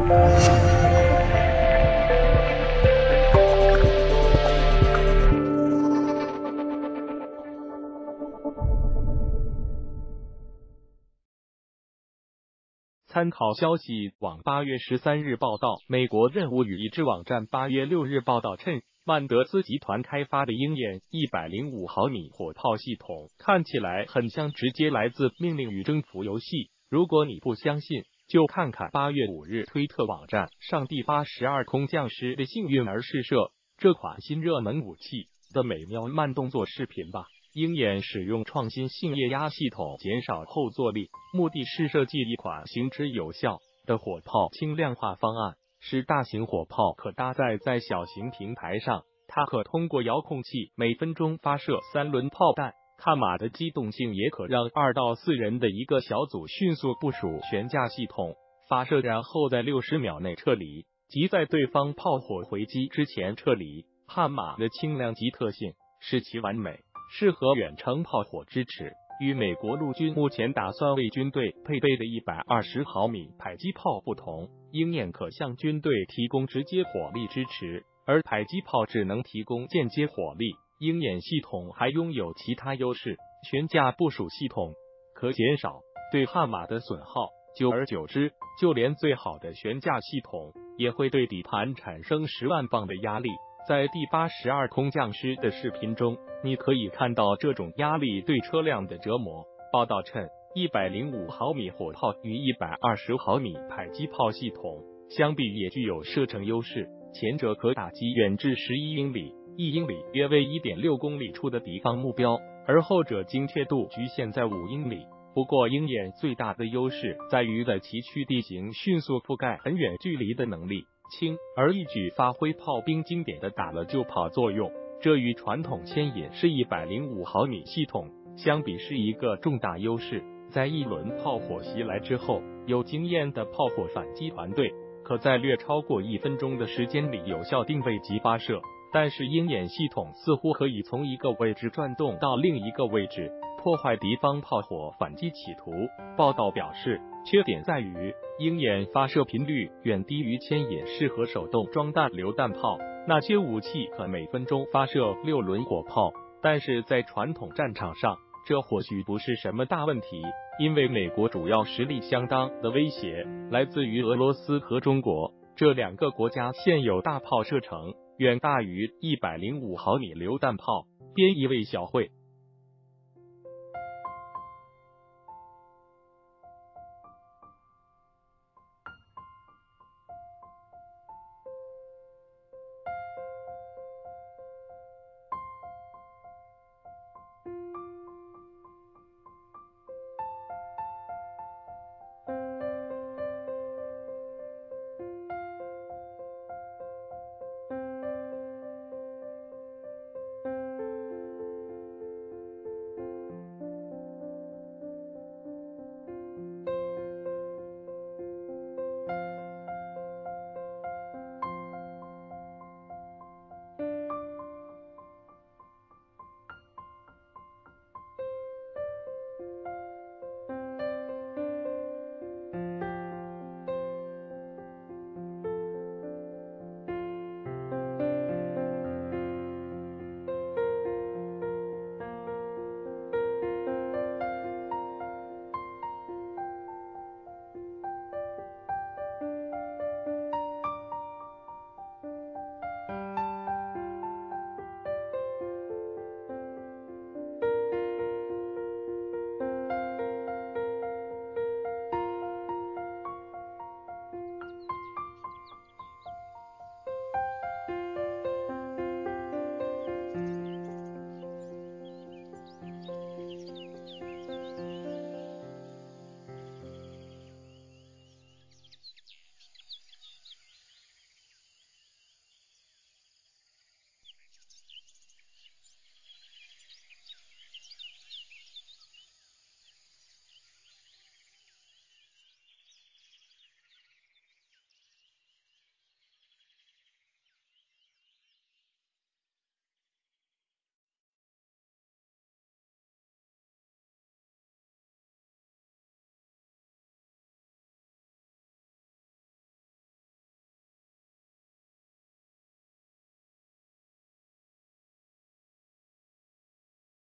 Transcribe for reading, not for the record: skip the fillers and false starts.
参考消息网8月13日报道，美国任务与移植网站8月6日报道称，曼德斯集团开发的鹰眼105毫米火炮系统看起来很像直接来自命令与征服游戏。如果你不相信，就看看8月5日推特网站上第82空降师的幸运儿试射这款新热门武器的美妙慢动作视频吧。鹰眼使用创新性液压系统，减少后坐力，目的是设计一款行之有效的火炮轻量化方案，使大型火炮可搭载在小型平台上。它可通过遥控器每分钟发射3轮炮弹，悍马的机动性也可让2到4人的一个小组迅速部署悬架系统，发射然后在60秒内撤离，即在对方炮火回击之前撤离。悍马的轻量级特性使其完美适合远程炮火支持，与美国陆军目前打算为军队配备的120毫米迫击炮不同，鹰眼可向军队提供直接火力支持，而迫击炮只能提供间接火力。鹰眼系统还拥有其他优势，悬架部署系统可减少对悍马的损耗，久而久之，就连最好的悬架系统也会对底盘产生10万磅的压力。在第82空降师的视频中，你可以看到这种压力对车辆的折磨。报道称，105毫米火炮与120毫米迫击炮系统相比也具有射程优势，前者可打击远至11英里，1英里约为 1.6 公里处的敌方目标，而后者精确度局限在5英里。不过鹰眼最大的优势在于在崎岖地形迅速覆盖很远距离的能力，轻而易举发挥炮兵经典的打了就跑作用，这与传统牵引式105毫米系统相比是一个重大优势。在一轮炮火袭来之后，有经验的炮火反击团队可在略超过1分钟的时间里有效定位及发射，但是鹰眼系统似乎可以从一个位置转动到另一个位置，破坏敌方炮火反击企图。报道表示，缺点在于鹰眼发射频率远低于牵引式和手动装弹榴弹炮，那些武器可每分钟发射6轮火炮，但是在传统战场上，这或许不是什么大问题，因为美国主要实力相当的威胁来自于俄罗斯和中国，这2个国家现有大炮射程远大于105毫米榴弹炮。边一位小会